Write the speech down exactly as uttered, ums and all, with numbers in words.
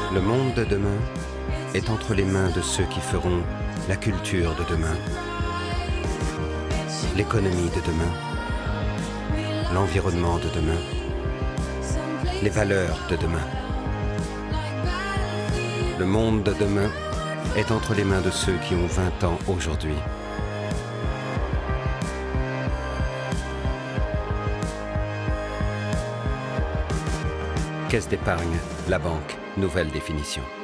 Le monde de demain est entre les mains de ceux qui feront la culture de demain, l'économie de demain, l'environnement de demain, les valeurs de demain. Le monde de demain est entre les mains de ceux qui ont vingt ans aujourd'hui. Caisse d'épargne, la banque, nouvelle définition.